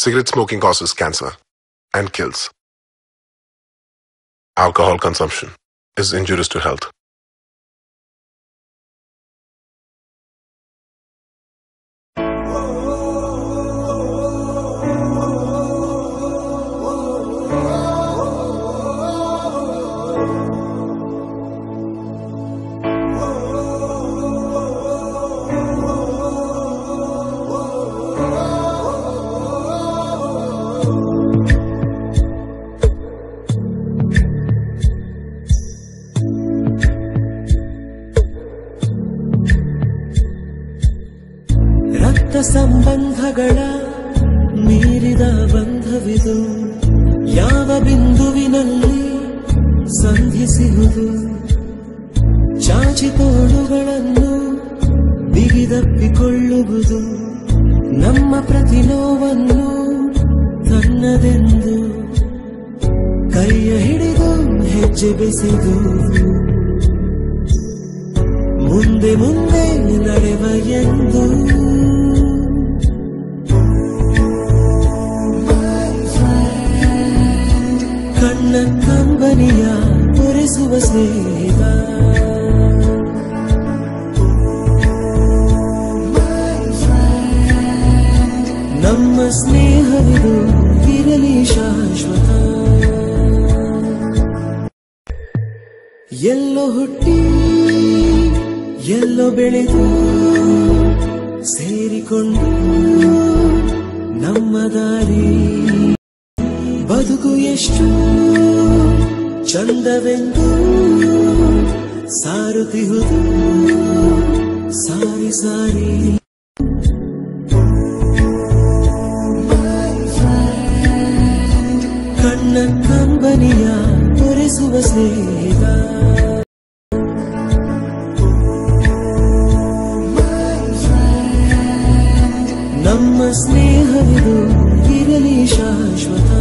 Cigarette smoking causes cancer and kills. Alcohol consumption is injurious to health. ಸಂಬಂಧಗಳ ಮೀರಿದ ಬಂಧವಿದು ಯಾವ ಬಿಂದುವಿನಲ್ಲಿ ಸಂಧಿಸುವುದು ಚಾಚಿ ತೋಳುಗಳನ್ನು ಬಿಗಿದಪ್ಪಿಕೊಳ್ಳುವುದು ನಮ್ಮ ಪ್ರತಿ ನೋವನ್ನು ತನ್ನದೆಂದು ಕೈಯ ಹಿಡಿದು ಹೆಜ್ಜೆ ಬೆಸೆದು ಮುಂದೆ ಮುಂದೆ ನಡೆವ ಎಂದು ಕಣ್ಣ ಕಂಬನಿಯ ತೋರಿಸುವ ಸ್ನೇಹಿತ ನಮ್ಮ ಸ್ನೇಹವಿದು ಇರಲಿ ಶಾಶ್ವತ ಎಲ್ಲೋ ಹುಟ್ಟಿ ಎಲ್ಲೋ ಬೆಳೆದು ಸೇರಿಕೊಂಡು ನಮ್ಮ ದಾರಿ ಬದುಕು ಎಷ್ಟು ಚಂದವೆಂದು ಸಾರುತ್ತಿಹುದು ಸಾರಿ ಸಾರಿ ಕಣ್ಣ ಕಂಬನಿಯ ತೋರಿಸುವ ಸ್ನೇಹಿತ ನಮ್ಮ ಸ್ನೇಹವಿದು ಇರಲಿ ಶಾಶ್ವತ